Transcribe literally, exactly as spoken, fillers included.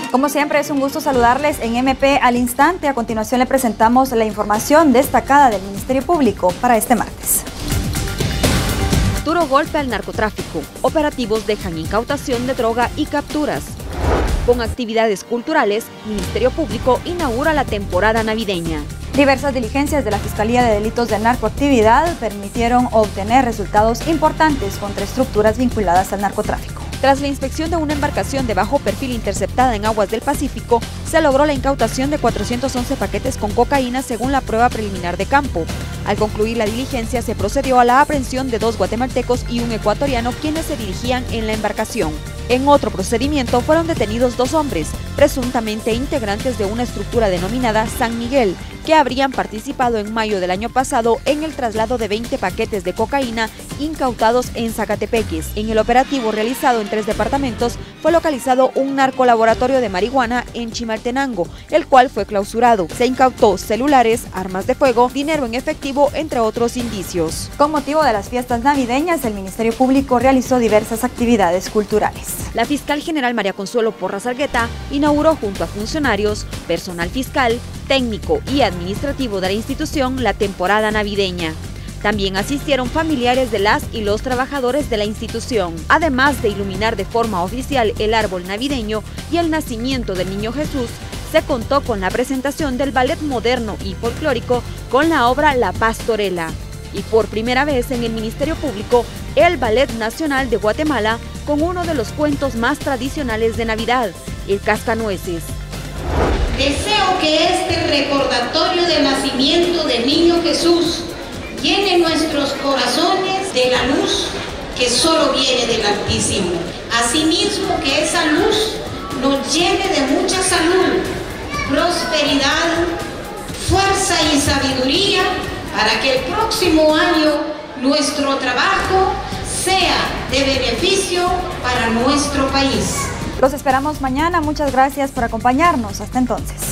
Como siempre, es un gusto saludarles en M P al instante. A continuación le presentamos la información destacada del Ministerio Público para este martes. Duro golpe al narcotráfico. Operativos dejan incautación de droga y capturas. Con actividades culturales, Ministerio Público inaugura la temporada navideña. Diversas diligencias de la Fiscalía de Delitos de Narcoactividad permitieron obtener resultados importantes contra estructuras vinculadas al narcotráfico. Tras la inspección de una embarcación de bajo perfil interceptada en aguas del Pacífico, se logró la incautación de cuatrocientos once paquetes con cocaína según la prueba preliminar de campo. Al concluir la diligencia, se procedió a la aprehensión de dos guatemaltecos y un ecuatoriano quienes se dirigían en la embarcación. En otro procedimiento fueron detenidos dos hombres, presuntamente integrantes de una estructura denominada San Miguel, que habrían participado en mayo del año pasado en el traslado de veinte paquetes de cocaína incautados en Zacatepeques. En el operativo realizado en tres departamentos fue localizado un narcolaboratorio de marihuana en Chimaltenango, el cual fue clausurado. Se incautó celulares, armas de fuego, dinero en efectivo, entre otros indicios. Con motivo de las fiestas navideñas, el Ministerio Público realizó diversas actividades culturales. La fiscal general María Consuelo Porras Argueta inauguró junto a funcionarios, personal fiscal, técnico y administrativo de la institución la temporada navideña. También asistieron familiares de las y los trabajadores de la institución, además de iluminar de forma oficial el árbol navideño y el nacimiento del Niño Jesús. Se contó con la presentación del ballet moderno y folclórico con la obra La Pastorela. Y por primera vez en el Ministerio Público, el Ballet Nacional de Guatemala con uno de los cuentos más tradicionales de Navidad, el Cascanueces. Deseo que este recordatorio del nacimiento del Niño Jesús llene nuestros corazones de la luz que solo viene del Altísimo. Asimismo, que esa luz nos llene de mucha salud, prosperidad, fuerza y sabiduría para que el próximo año nuestro trabajo sea de beneficio para nuestro país. Los esperamos mañana. Muchas gracias por acompañarnos. Hasta entonces.